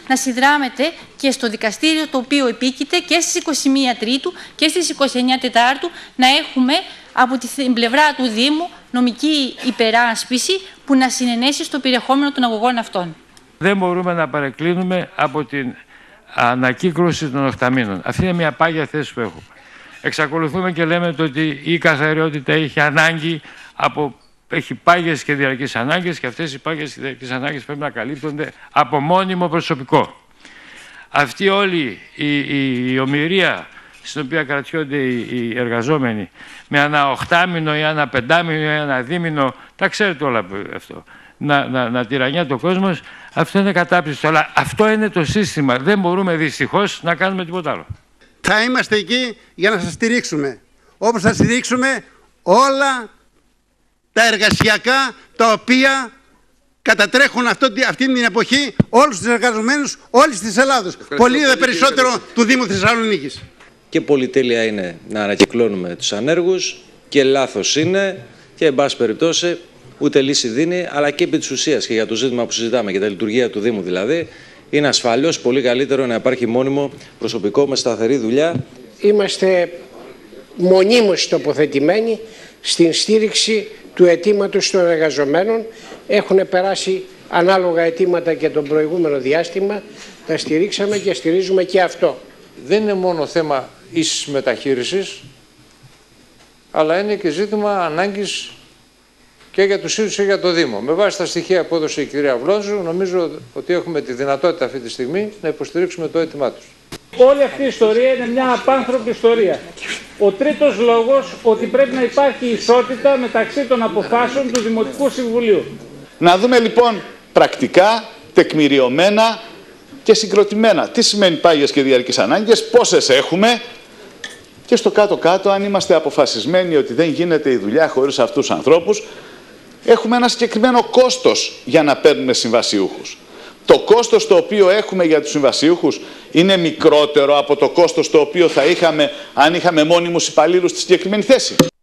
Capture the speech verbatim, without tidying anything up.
να συνδράμετε και στο δικαστήριο το οποίο επίκειται και στις είκοσι μία Τρίτου και στις είκοσι εννέα Τετάρτου να έχουμε από την πλευρά του Δήμου νομική υπεράσπιση που να συνενέσει στο περιεχόμενο των αγωγών αυτών. Δεν μπορούμε να παρεκκλίνουμε από την ανακύκλωση των οχταμήνων. Αυτή είναι μια πάγια θέση που έχουμε. Εξακολουθούμε και λέμε ότι η καθαριότητα έχει ανάγκη από, έχει πάγιες και διαρκείς ανάγκες και αυτές οι πάγιες και διαρκείς ανάγκες πρέπει να καλύπτονται από μόνιμο προσωπικό. Αυτή όλη η, η, η ομηρία στην οποία κρατιόνται οι, οι εργαζόμενοι με ένα οχτάμινο ή ένα πεντάμινο ή ένα δίμηνο, τα ξέρετε όλα αυτό, να, να, να τυραννιάται ο κόσμος, αυτό είναι κατάπτυστο. Αλλά αυτό είναι το σύστημα. Δεν μπορούμε δυστυχώς να κάνουμε τίποτα άλλο. Θα είμαστε εκεί για να σας στηρίξουμε. Όπως θα στηρίξουμε όλα τα εργασιακά τα οποία κατατρέχουν αυτό, αυτή την εποχή όλους τους εργαζομένους όλης της Ελλάδος. Πολύ δε περισσότερο του Δήμου Θεσσαλονίκης. Και πολυτέλεια είναι να ανακυκλώνουμε τους ανέργους και λάθος είναι και εν πάση περιπτώσει ούτε λύση δίνει, αλλά και επί της ουσίας και για το ζήτημα που συζητάμε, για τα λειτουργία του Δήμου δηλαδή, είναι ασφαλώς πολύ καλύτερο να υπάρχει μόνιμο προσωπικό με σταθερή δουλειά. Είμαστε μονίμως τοποθετημένοι στην στήριξη του αιτήματος των εργαζομένων. Έχουν περάσει ανάλογα αιτήματα και το προηγούμενο διάστημα. Τα στηρίξαμε και στηρίζουμε και αυτό. Δεν είναι μόνο θέμα ίσης μεταχείρισης, αλλά είναι και ζήτημα ανάγκης και για τους ίδιους και για το Δήμο. Με βάση τα στοιχεία που έδωσε η κυρία Βλόζου, νομίζω ότι έχουμε τη δυνατότητα αυτή τη στιγμή να υποστηρίξουμε το αίτημά τους. Όλη αυτή η ιστορία είναι μια απάνθρωπη ιστορία. Ο τρίτος λόγος ότι πρέπει να υπάρχει ισότητα μεταξύ των αποφάσεων του Δημοτικού Συμβουλίου. Να δούμε λοιπόν πρακτικά, τεκμηριωμένα και συγκροτημένα τι σημαίνει πάγιες και διαρκείς ανάγκες, πόσες έχουμε και στο κάτω-κάτω αν είμαστε αποφασισμένοι ότι δεν γίνεται η δουλειά χωρίς αυτούς τους ανθρώπους, έχουμε ένα συγκεκριμένο κόστος για να παίρνουμε συμβασιούχους. Το κόστος το οποίο έχουμε για τους συμβασιούχους είναι μικρότερο από το κόστος το οποίο θα είχαμε αν είχαμε μόνιμους υπαλλήλους στη συγκεκριμένη θέση.